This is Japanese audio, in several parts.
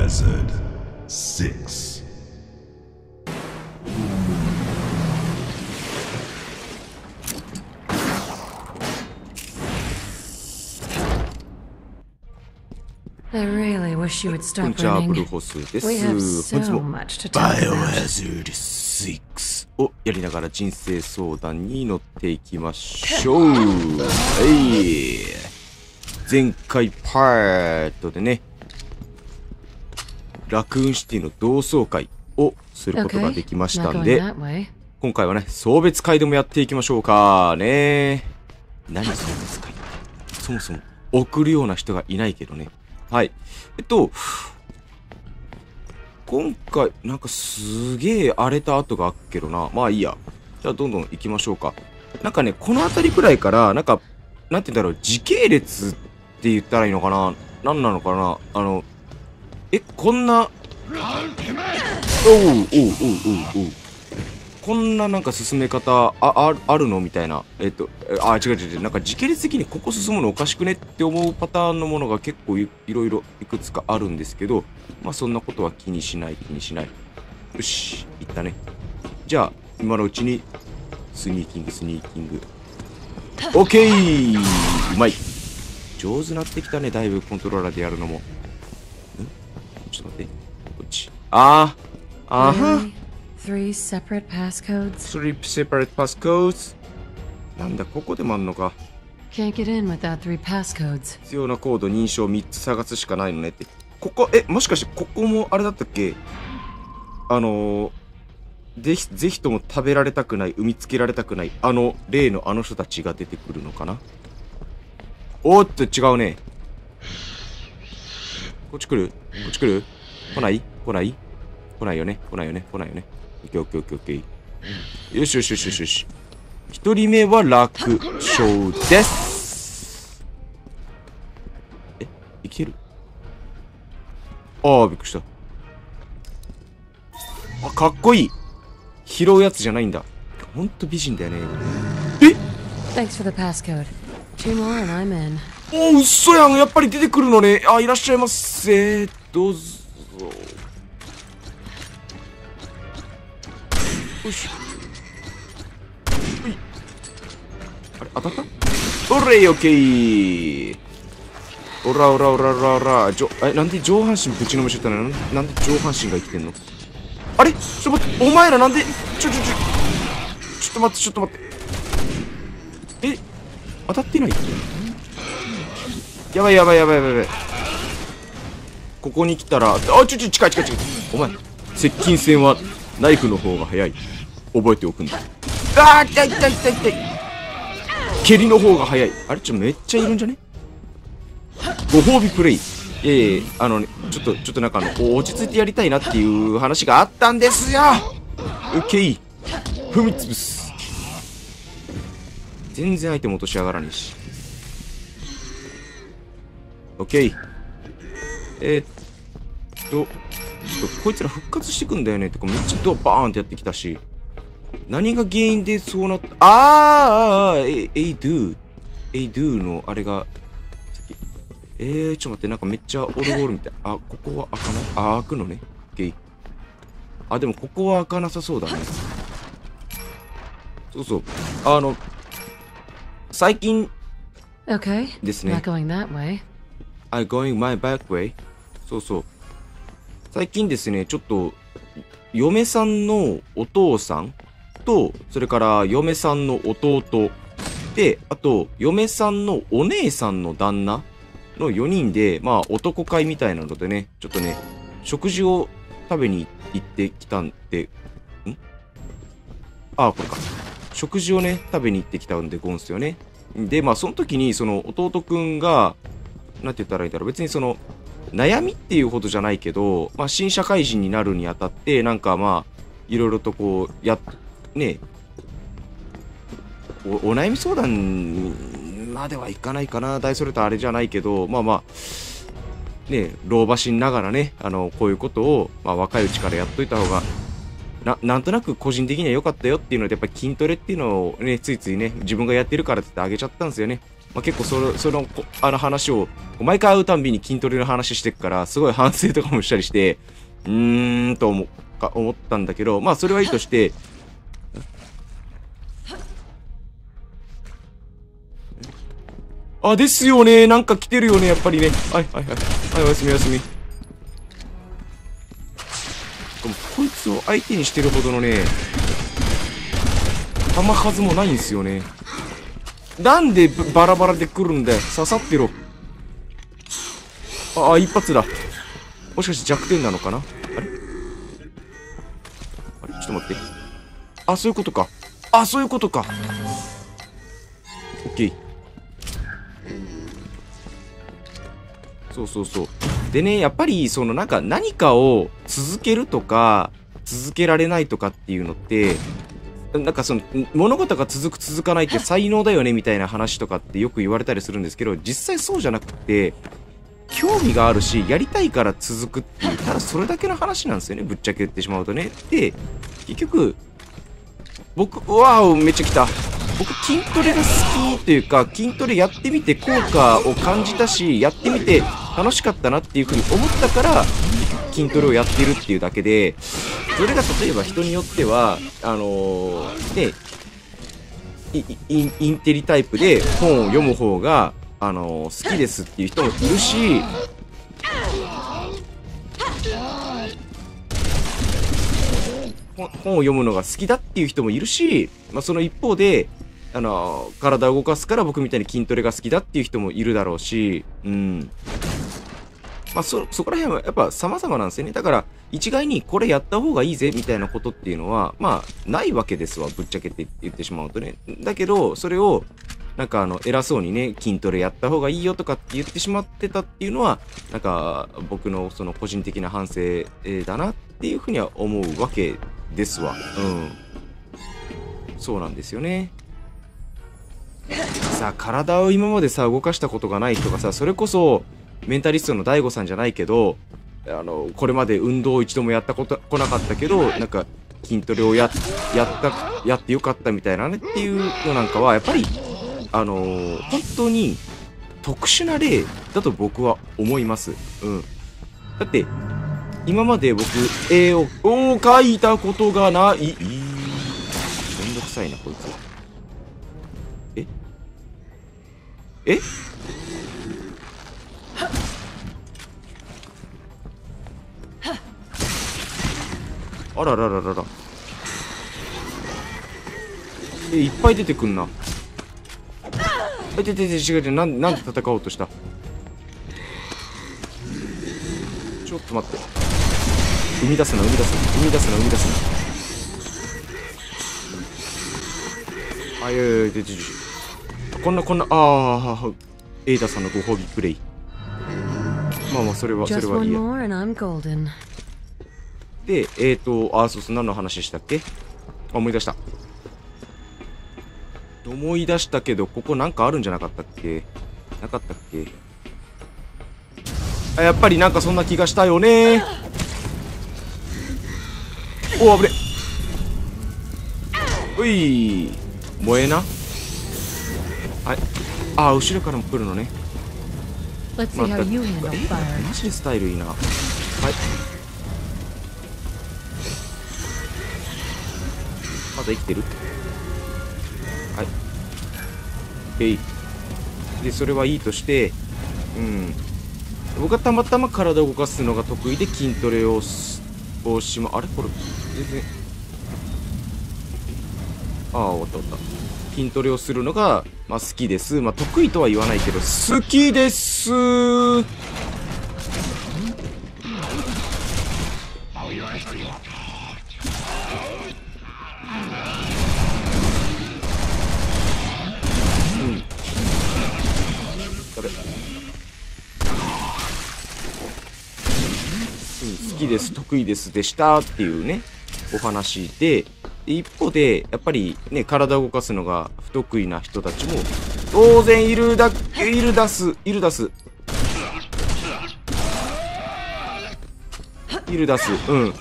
Biohazard 6. I really wish you would こんに stop ちは、ブル running. ホスです。 We have 本 so 日も much to talk about. Biohazard 6. をやりながら人生相談に乗っていきましょう。はい。前回パートでね、ラクーンシティの同窓会をすることが Okay, できまし not たん going で、 that way. 今回はね、送別会でもやっていきましょうかね。何送別会ってそもそも送るような人がいないけどね。はい。今回、なんかすげえ荒れた跡があっけどな。まあいいや。じゃあどんどん行きましょうか。なんかね、この辺りくらいから、なんか、なんて言うんだろう、時系列って言ったらいいのかな。何なのかな。こんな、こんななんか進め方あるのみたいな。違う。なんか時系列的にここ進むのおかしくねって思うパターンのものが結構いろいろいくつかあるんですけど、まあそんなことは気にしない。よし、いったね。じゃあ、今のうちに、スニーキング。オッケー、うまい。上手なってきたね、だいぶコントローラーでやるのも。ちょっと待って。こっち。 Really? Three separate passcodes? Three separate passcodes. なんだ、ここでもあんのか。 Can't get in without three passcodes. 必要なコード認証3つ探すしかないのねって。ここ、もしかしてここもあれだったっけ？ぜひとも食べられたくない、産みつけられたくない、例のあの人たちが出てくるのかな？おーっと、違うね。こっち来る？来ないよね。オッケー。よし。一人目は楽勝です。生きてる？びっくりした。かっこいい。拾うやつじゃないんだ。ほんと美人だよね。 Thanks for the passcode. Two more and I'm in. 嘘やん。やっぱり出てくるのね。いらっしゃいませ。どうぞ。よし。あれ、当たった？オレイ、オッケー。オラ。なんで上半身ぶちのめしちゃったの？なんで上半身が生きてんの？あれ？ちょっと待って。お前らなんで？ちょっと待って。当たってない？やばい。ここに来たら、近い。お前、接近戦はナイフの方が早い。覚えておくんだ。痛い。蹴りの方が早い。あれ、めっちゃいるんじゃね？ご褒美プレイ。ちょっとなんか落ち着いてやりたいなっていう話があったんですよ。オッケー。踏みつぶす。全然相手も落とし上がらねえし。オッケー。こいつら復活してくんだよねってか、めっちゃドアバーンってやってきたし。何が原因でそうなった？エイドゥのあれが、ちょっと待って、なんかめっちゃオルゴールみたい。ここは開かない？開くのね。オッケー。でもここは開かなさそうだね。そう。最近 Okay, ですね。 not going that way. I'm going my back way. そう。最近ですね、ちょっと、嫁さんのお父さんと、それから嫁さんの弟で、あと、嫁さんのお姉さんの旦那の4人で、まあ、男会みたいなのでね、ちょっとね、食事を食べに行ってきたんで、これか。食事をね、食べに行ってきたんでゴンすよね。で、まあ、その時に、その弟くんが、なんて言ったらいいんだろう。別にその、悩みっていうほどじゃないけど、まあ、新社会人になるにあたって、なんかまあ、いろいろとこう、お悩み相談まではいかないかな。大それたあれじゃないけど、まあ、老婆心ながらね、こういうことを、まあ、若いうちからやっといた方が、なんとなく個人的には良かったよっていうので、やっぱり筋トレっていうのをね、ついついね、自分がやってるからって言ってあげちゃったんですよね。 まあ、結構話を、毎回会うたんびに筋トレの話してっから、すごい反省とかもしたりして、と思ったんだけど、まあ、それはいいとして、あ、ですよね。なんか来てるよね、やっぱりね。はい、はい、はい。はい、おやすみおやすみ。こいつを相手にしてるほどのね、弾数もないんですよね。なんでバラバラで来るんだよ。刺さってろ。あ、一発だ。もしかして弱点なのかな。あれちょっと待って。あ、そういうことか。あ、そういうことか。オッケー。そうそうそう。でね、やっぱり、なんか何かを続けるとか、続けられないとかっていうのって、なんか物事が続く続かないって才能だよねみたいな話とかってよく言われたりするんですけど、実際そうじゃなくて、興味があるし、やりたいから続くっていう、ただそれだけの話なんですよね、ぶっちゃけ言ってしまうとね。で、結局、めっちゃ来た。僕、筋トレが好きというか、筋トレやってみて効果を感じたし、やってみて楽しかったなっていうふうに思ったから、筋トレをやってるっていうだけで、それが例えば人によっては、ね、インテリタイプで本を読む方が、好きですっていう人もいるし、本を読むのが好きだっていう人もいるし、まあ、その一方で、体を動かすから僕みたいに筋トレが好きだっていう人もいるだろうし、まあ、そこら辺はやっぱ様々なんですよね。だから、一概にこれやった方がいいぜみたいなことっていうのは、まあ、ないわけですわ、ぶっちゃけて言ってしまうとね。だけど、それを、なんか偉そうにね、筋トレやった方がいいよとかって言ってしまってたっていうのは、なんか、僕の個人的な反省だなっていうふうには思うわけですわ。そうなんですよね。さあ、体を今までさ、動かしたことがない人がさ、それこそ、メンタリストの大悟さんじゃないけど、これまで運動を一度もやったこと来なかったけど、なんか、筋トレをやってよかったみたいなねっていうのなんかは、やっぱり、本当に特殊な例だと僕は思います。だって、今まで僕、絵を描いたことがない。めんどくさいな、こいつ。えあららららら。いっぱい出てくんな。違う、なんで戦おうとした。ちょっと待って。生み出すな。あ、いや、こんな、エイダさんのご褒美プレイ。まあ、それはいいや。で、そう、何の話したっけ？思い出した。思い出したけど、ここなんかあるんじゃなかったっけ？なかったっけ？やっぱりなんかそんな気がしたよね。お、危ね。うい。燃えな。はい。後ろからも来るのね。マジでスタイルいいな。はい。まだ生きてる？はい。で、それはいいとして、僕はたまたま体を動かすのが得意で筋トレをあれこれ、全然。終わった。筋トレをするのが、まあ、好きです。まあ、得意とは言わないけど、好きですー。好きです、得意ですでしたっていうね、お話で、一方で、やっぱりね、体を動かすのが不得意な人たちも、当然いるだす。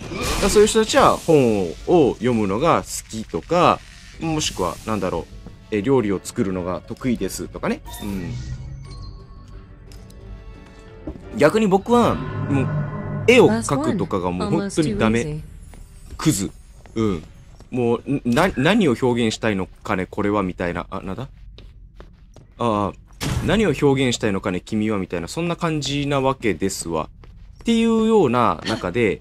そういう人たちは本を読むのが好きとか、もしくは、なんだろう、 料理を作るのが得意ですとかね。うん。逆に僕は、もう、絵を描くとかがもう本当にダメ。クズ。うん。もう、何を表現したいのかね、これは、みたいな。あ、なんだ？ああ、何を表現したいのかね、君は、みたいな、そんな感じなわけですわ。っていうような中で、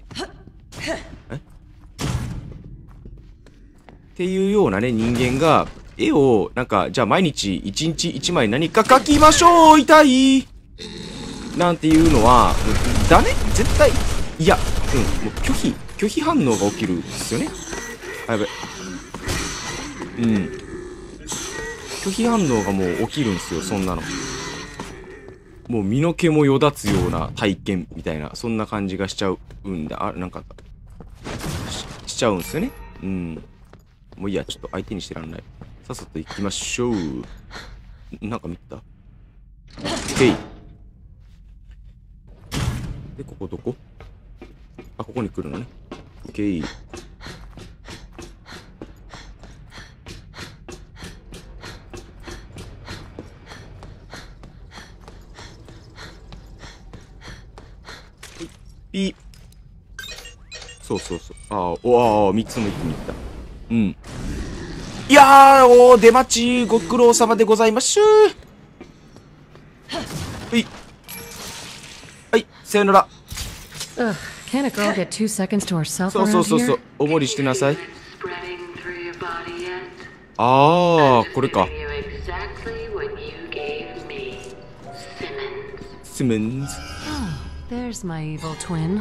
っていうようなね、人間が、絵を、なんか、じゃあ毎日1日1枚何か描きましょう痛いなんていうのは、ダメ絶対、いや、もう拒否反応が起きるんですよね。あ、やべ。拒否反応がもう起きるんですよ、そんなの。もう身の毛もよだつような体験みたいな、そんな感じがしちゃうんだ。あ、なんか、しちゃうんですよね。もういいや、ちょっと相手にしてらんない。さっさと行きましょう。なんか見た？オッケー。で、ここどこ？あ、ここに来るのね。オッケー。ピー。そうそうそう。3つも一気にいった。いやー、出待ち、ご苦労様でございましゅー。はい、さよなら。 Can't a girl get 2 seconds to herself そう around そう。 here? おもりしてなさい。あー、これか。シモンズ。 There's my evil twin.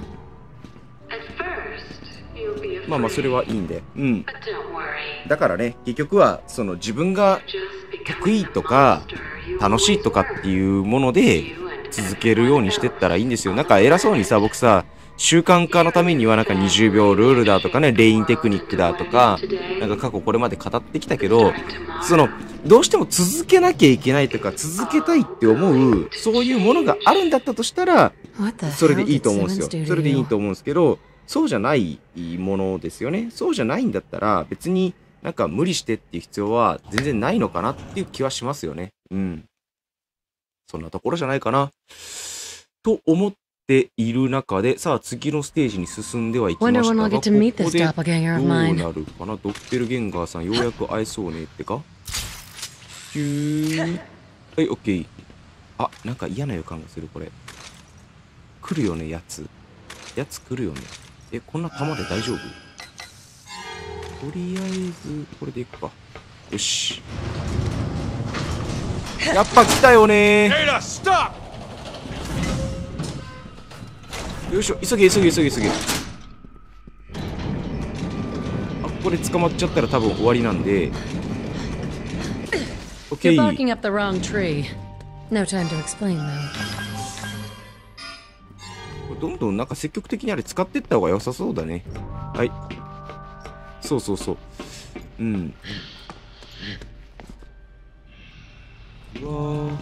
まあ、それはいいんで。だからね、結局は、その自分が得意とか、楽しいとかっていうもので続けるようにしてったらいいんですよ。なんか偉そうにさ、僕さ、習慣化のためにはなんか20秒ルールだとかね、レインテクニックだとか、なんか過去これまで語ってきたけど、どうしても続けなきゃいけないとか、続けたいって思う、そういうものがあるんだったとしたら、それでいいと思うんですよ。それでいいと思うんですけど、そうじゃないものですよね。そうじゃないんだったら、別になんか無理してっていう必要は全然ないのかなっていう気はしますよね。そんなところじゃないかな。と思っている中で、さあ次のステージに進んではいきましたが、ここでどうなるかな。ドッペルゲンガーさん、ようやく会えそうねってか。はい、オッケー。あ、なんか嫌な予感がする、これ。来るよね、やつ来るよね。こんな弾で大丈夫？とりあえず、これでいくか。よし。やっぱ来たよねー。よいしょ、急げ。あ、ここで捕まっちゃったら多分終わりなんで。オッケー。 You're barking up the wrong tree. No time to explain though. どんどんなんか積極的にあれ使ってった方が良さそうだね。はい。そう。うわー。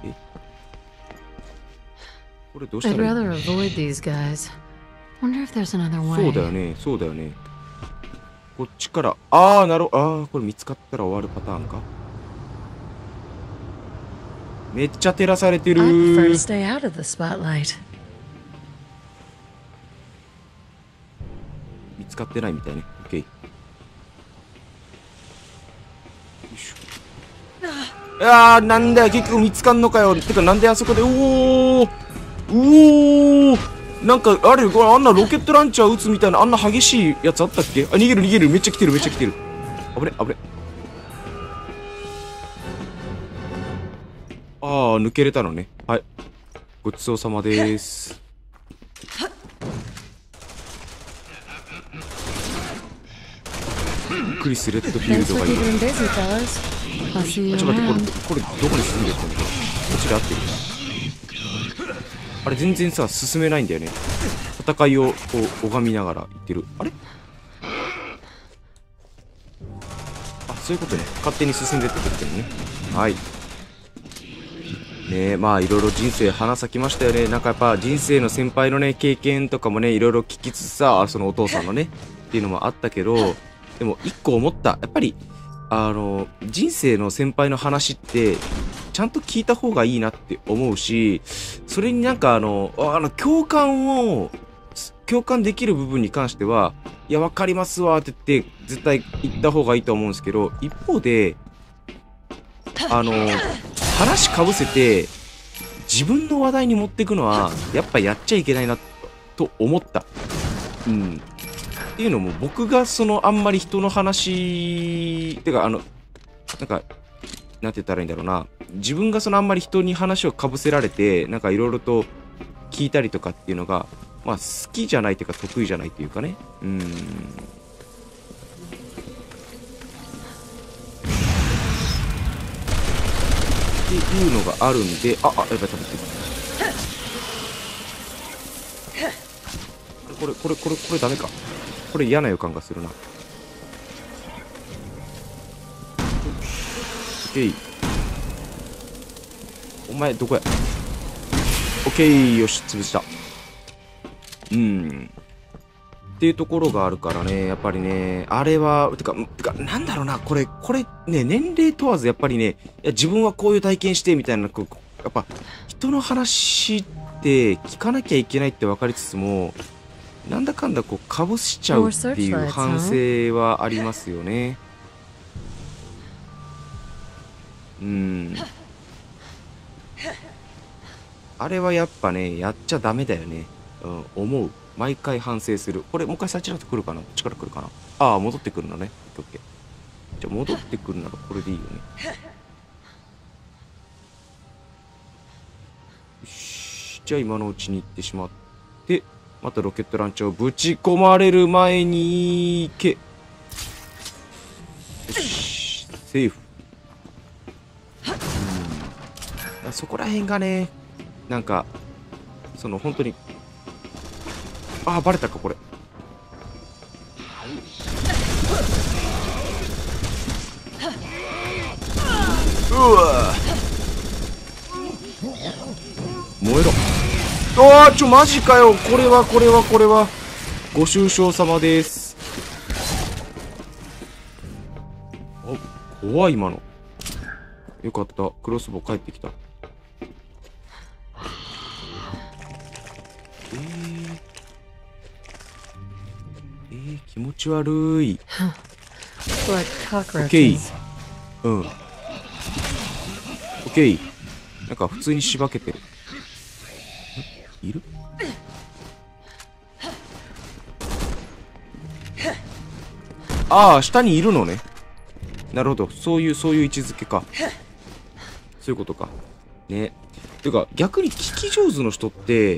これどうしたらいい？ I'd rather avoid these guys. Wonder if there's another way. そうだよね。こっちから、これ見つかったら終わるパターンか。めっちゃ照らされてる I prefer to ー。 stay out of the spotlight. 見つかってないみたいね。オッケー。よいしょ。なんだよ、結局見つかんのかよ。てか、なんであそこで、なんか、あれ、これあんなロケットランチャー撃つみたいな、あんな激しいやつあったっけ？逃げる。めっちゃ来てる。危ね。抜けれたのね。はい。ごちそうさまです。クリス・レッドフィール Thanks ド for がいい。 keeping busy, fellas. I'll see you ちょっと待って、 around. これどこに進んでるんだこっちで合ってる？あれ全然さ、進めないんだよね。戦いをこう拝みながら言ってる。あれ？そういうことね。勝手に進んでってくれてるね。はい。ねえ、まあいろいろ人生花咲きましたよね。なんかやっぱ人生の先輩のね、経験とかもね、いろいろ聞きつつさ、そのお父さんのね、っていうのもあったけど、でも一個思った。やっぱり、 人生の先輩の話ってちゃんと聞いた方がいいなって思うし、それになんか共感できる部分に関しては、いや、わかりますわって言って絶対言った方がいいと思うんですけど、一方で話かぶせて自分の話題に持っていくのはやっぱやっちゃいけないなと思った。っていうのも、僕があんまり人の話てかなんかなんて言ったらいいんだろうな、自分があんまり人に話をかぶせられてなんかいろいろと聞いたりとかっていうのが、まあ好きじゃないというか得意じゃないというかね。っていうのがあるんで、やばい、食べてる。これダメか。これ嫌な予感がするな。オッケー。お前どこや。オッケー、よし、潰した。っていうところがあるからね、やっぱりね、あれは、てか、なんだろうな、これね、年齢問わずやっぱりね、いや、自分はこういう体験してみたいな、やっぱ、人の話って聞かなきゃいけないって分かりつつも、なんだかんだかぶしちゃうっていう反省はありますよね。あれはやっぱね、やっちゃダメだよね。思う。毎回反省する。これ、もう一回サチラと来るかな？力来るかな？ああ、戻ってくるのね。オッケー。じゃあ、戻ってくるならこれでいいよね。よし。じゃあ、今のうちに行ってしまって、またロケットランチャーをぶち込まれる前に行け。よし。セーフ。そこら辺がね、なんか、本当に、バレたか、これ。うわ燃えろ。マジかよ。これは。ご愁傷様です。怖い、今の。よかった。クロスボウ帰ってきた。気持ち悪い。オッケー。オッケー。なんか普通にしばけてる。いる？下にいるのね。なるほど。そういう位置づけか。そういうことか。ね。てか、逆に聞き上手の人って、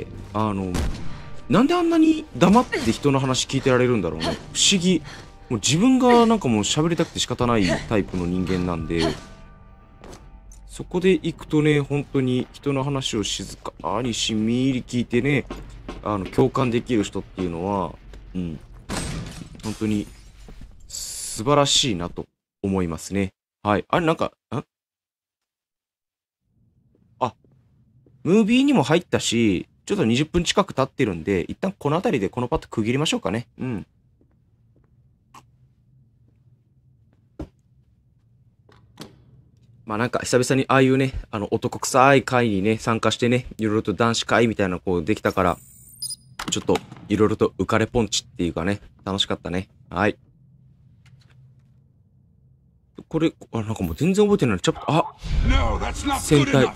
なんであんなに黙って人の話聞いてられるんだろうね。不思議。もう自分がなんかもう喋りたくて仕方ないタイプの人間なんで、そこで行くとね、本当に人の話を静かにしんみり聞いてね、共感できる人っていうのは、本当に素晴らしいなと思いますね。はい。なんか、ムービーにも入ったし、ちょっと20分近く経ってるんで、一旦この辺りでこのパット区切りましょうかね。まあなんか久々にああいうね、男臭い会にね、参加してね、いろいろと男子会みたいなできたから、ちょっといろいろと浮かれポンチっていうかね、楽しかったね。はい。これ、なんかもう全然覚えてない。戦隊。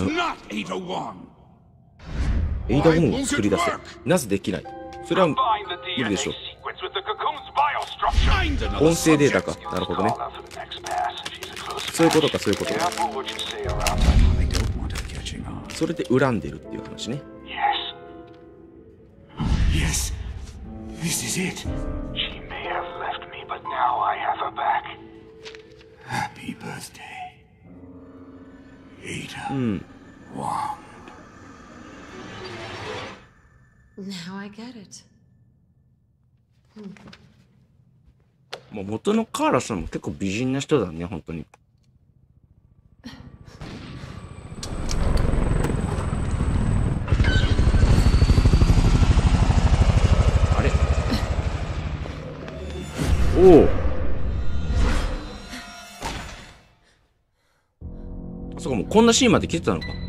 エイダゴンを作り出せ。なぜできない？それは無理でしょ。音声データか。なるほどね。そういうことか。それで恨んでるっていう話ね。 Yes. This is it. She may have left me, but now I have her back. Happy birthday, Ada Wong. Now I get it. もう元のカーラさんも結構美人な人だね、本当に。あれ？おお。 こんなシーンまで来てたのか。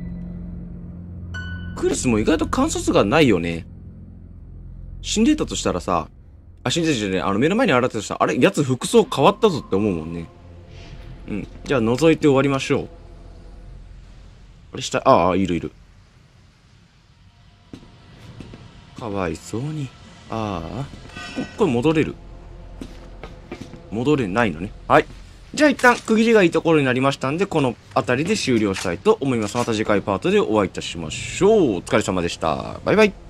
クリスも意外と観察がないよね。死んでたとしたらさ、死んでたじゃねえ、目の前に現れたとしたら、あれ奴服装変わったぞって思うもんね。うん。じゃあ、覗いて終わりましょう。あれ下、いるいる。かわいそうに。これ戻れる。戻れないのね。はい。じゃあ一旦区切りがいいところになりましたんで、この辺りで終了したいと思います。また次回パートでお会いいたしましょう。お疲れ様でした。バイバイ。